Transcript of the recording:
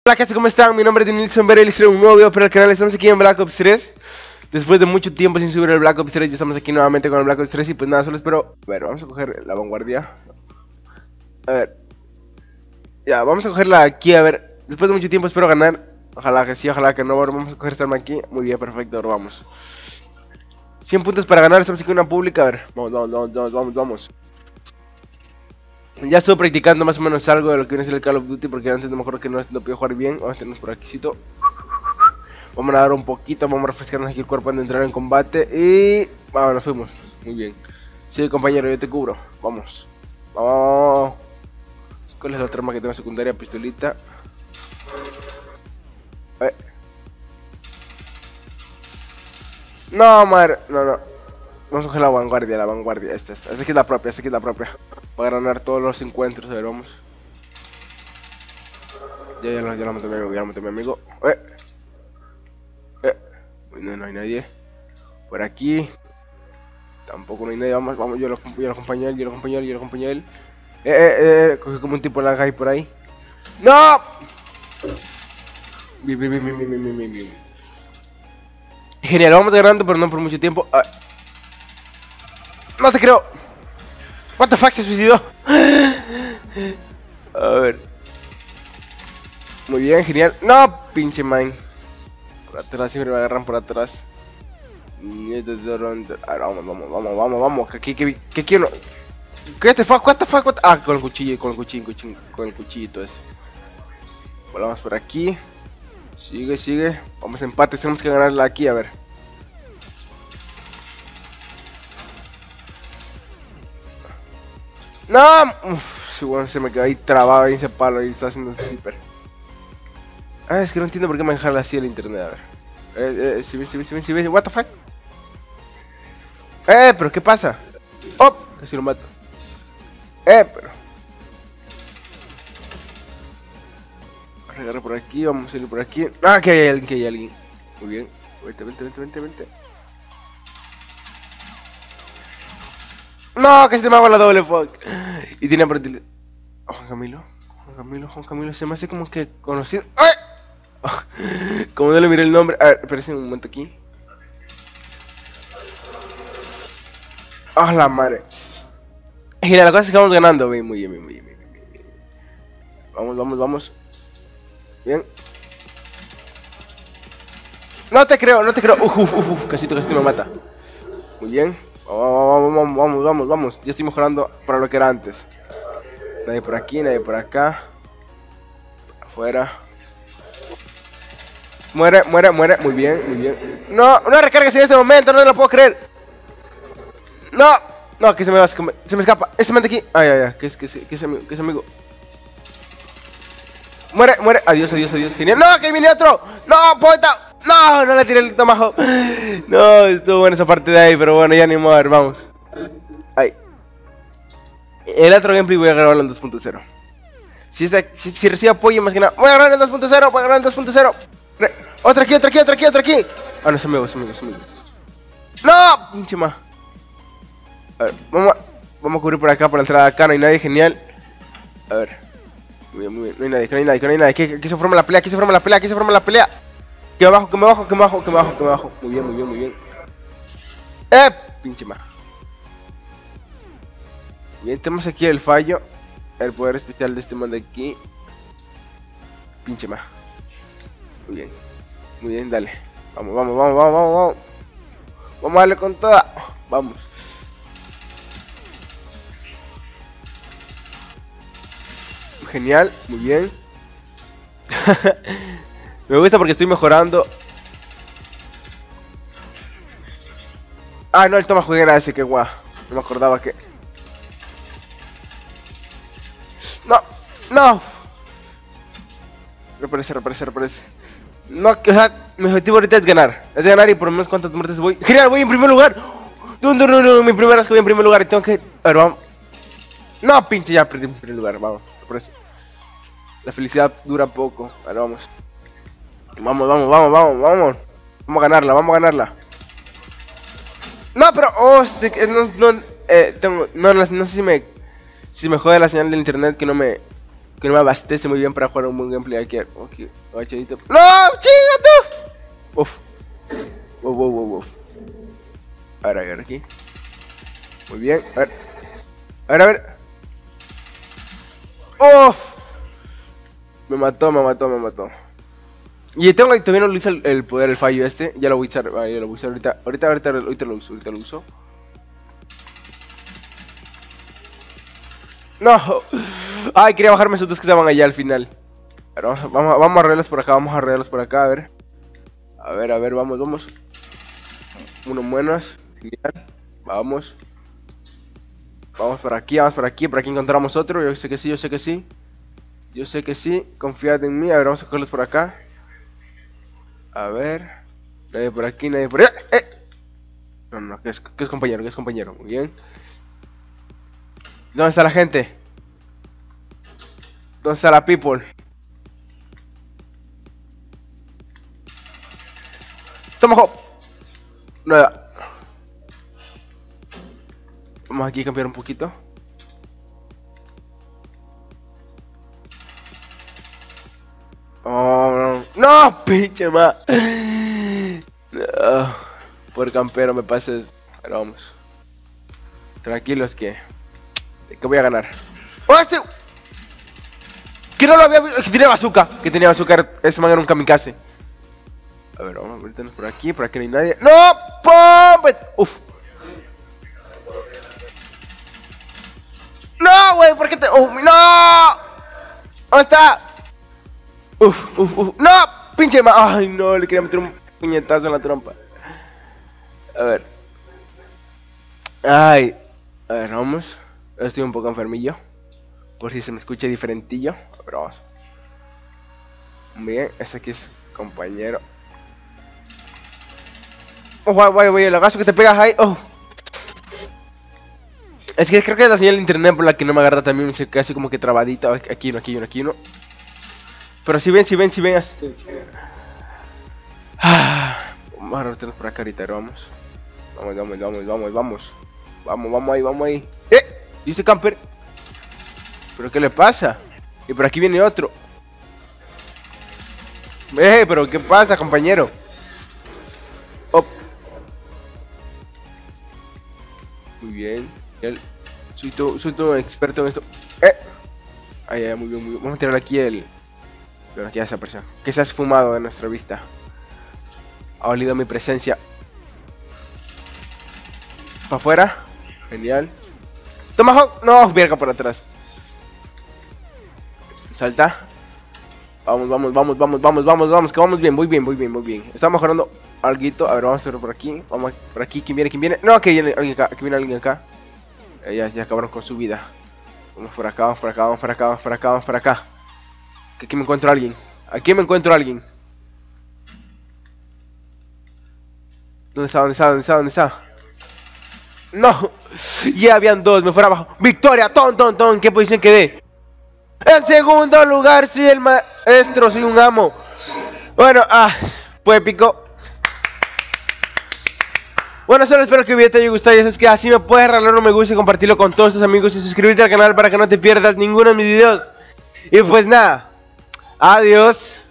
Hola, ¿qué tal? ¿Cómo están? Mi nombre es Nilson Vera y les traigo un nuevo video para el canal. Estamos aquí en Black Ops 3. Después de mucho tiempo sin subir el Black Ops 3, ya estamos aquí nuevamente con el Black Ops 3. Y pues nada, solo espero... A ver, vamos a coger la vanguardia. A ver. Ya, vamos a cogerla aquí, a ver. Después de mucho tiempo espero ganar. Ojalá que sí, ojalá que no. Ahora vamos a coger esta arma aquí. Muy bien, perfecto, ahora vamos. 100 puntos para ganar, estamos aquí en una pública. A ver, vamos. Ya estuve practicando más o menos algo de lo que viene a ser el Call of Duty, porque antes no me acuerdo que no lo podía jugar bien. Vamos a hacernos por aquí. Vamos a dar un poquito, vamos a refrescarnos aquí el cuerpo antes de entrar en combate. Y... vamos, nos fuimos. Muy bien. Sí, compañero, yo te cubro. Vamos. Vamos. ¿Cuál es la otra arma que tengo secundaria? Pistolita. No, madre. No. Vamos a coger la vanguardia. Esta aquí es la propia, Para ganar todos los encuentros. A ver, vamos. Ya la maté a mi amigo, No hay nadie. Por aquí. Tampoco no hay nadie. Vamos, yo lo acompañé a él. Cogí como un tipo de lag por ahí. ¡No! Bien. Genial, vamos ganando, pero no por mucho tiempo. No te creo. What the fuck, se suicidó. A ver. Muy bien, genial. No, pinche mine. Por atrás, siempre me agarran por atrás. Vamos. ¿Qué quiero? ¿Qué te fuck? What the fuck? Ah, con el cuchillito ese. Volamos por aquí. Sigue. Vamos a empate, tenemos que ganarla aquí, a ver. No, sí, bueno, se me quedó ahí trabado ahí ese palo y está haciendo zipper. Es que no entiendo por qué me dejan así el internet, a ver. Si ves, what the fuck. Pero ¿qué pasa? Oh, casi lo mato. Pero agarrar por aquí, vamos a salir por aquí. Ah, que hay alguien. Muy bien. Vente. No, que se me hago la doble fuck. Y tiene por ti. Juan Camilo, se me hace como que conocido. ¡Ay! Como no le miré el nombre. A ver, espérense un momento aquí. ¡Ah, la madre! Genial, la cosa es que vamos ganando. Muy bien. Vamos. Bien. No te creo. Casi me mata. Muy bien. Vamos. Ya estoy mejorando para lo que era antes. Nadie por aquí, nadie por acá. Afuera. Muere. Muy bien. No, una recarga en este momento, no lo puedo creer. No, que se me escapa. Este man de aquí. Ay, que es amigo. Muere. Adiós. Genial. No, que viene otro. No, poeta. No le tiré el tomajo. No, estuvo buena esa parte de ahí, pero bueno, ya ni modo, a ver, vamos. Ay. El otro gameplay voy a grabarlo en 2.0. Si recibe apoyo más que nada. Voy a grabar en 2.0. Otra aquí. Ah, no, es amigo. No, pinche ma. A ver, vamos a cubrir por acá, por la entrada acá, no hay nadie, genial. A ver. Muy bien, no hay nadie. Aquí se forma la pelea. Que me bajo. Muy bien. Pinche ma. Bien, tenemos aquí el fallo. El poder especial de este man de aquí. Pinche ma. Muy bien, dale. Vamos. Vamos a darle con toda. Vamos. Genial, muy bien. Me gusta porque estoy mejorando. Ah, no, el toma juguera ese, que guau. No me acordaba que... No. Reaparece. No, o sea, mi objetivo ahorita es ganar. Y por lo menos cuántas muertes voy. Genial, voy en primer lugar. No, mi primera vez que voy en primer lugar y tengo que... A ver, vamos. No, pinche, ya perdí en primer lugar, vamos. Por eso. La felicidad dura poco. A ver, vamos. Vamos a ganarla. No, pero... no sé si me jode la señal del internet que no me que no me abastece muy bien para jugar un buen gameplay. Aquí, agachadito. ¡No! ¡Chinga tú! Uf. Uf. A ver aquí. Muy bien. A ver. ¡Uf! Me mató. Y todavía no lo hice el poder, el fallo este. Ya lo voy a usar, ahorita lo uso. No. Ay, quería bajarme esos dos que estaban allá al final. Pero vamos a arreglarlos por acá, a ver. A ver, vamos. Uno buenos. Genial. Vamos por aquí, por aquí encontramos otro. Yo sé que sí. Confiad en mí. A ver, vamos a cogerlos por acá. A ver. Nadie por aquí, nadie por allá. No, que es compañero. Muy bien. ¿Dónde está la gente? ¿Dónde está la people? Toma, hop. Nada. Vamos aquí a cambiar un poquito. Oh, no, pinche ma. No, por campero me pases. Pero vamos. Tranquilos que voy a ganar. ¡Oh, este! Que no lo había visto. Que tenía bazooka. Ese man era un kamikaze. A ver, vamos a meternos por aquí no hay nadie. ¡No! ¡Pum! ¡Uf! ¡No, güey! ¿Por qué te...? ¡No! ¿Dónde está? Uf. ¡No! ¡Pinche ma! ¡Ay, no! Le quería meter un puñetazo en la trompa. A ver. Ay. A ver, vamos. Estoy un poco enfermillo. Por si se me escucha diferentillo. A ver, vamos. Bien, este aquí es compañero. Oh, guay, el lagazo que te pegas ahí. Oh. Es que creo que es la señal de internet por la que no me agarra también. Se queda así como que trabadita. Aquí uno. Pero si ven asistencia. Vamos a rotarnos por acá ahorita, vamos. Vamos ahí. ¿Y este camper? ¿Pero qué le pasa? Y por aquí viene otro. Pero ¿qué pasa, compañero? Muy bien. Soy todo experto en esto. Ay, muy bien. Vamos a tirar aquí Pero aquí a esa persona. Que se ha esfumado de nuestra vista. Ha olido mi presencia. Para afuera. Genial. Toma, Hawk. No, verga por atrás. Salta. Vamos, que vamos bien, muy bien. Está mejorando alguito. A ver, vamos a hacerlo por aquí. Vamos por aquí, ¿quién viene? No, que viene alguien acá. Ya acabaron con su vida. Vamos por acá. Que aquí me encuentro a alguien. ¿Dónde está? No, ya habían dos, me fuera abajo. Victoria, ton, ¿qué posición quedé? En segundo lugar, soy el maestro, soy un amo. Bueno, fue épico. Bueno, solo espero que el video te haya gustado. Y eso es que así me puedes regalar un me gusta y compartirlo con todos tus amigos. Y suscribirte al canal para que no te pierdas ninguno de mis videos. Y pues nada, adiós.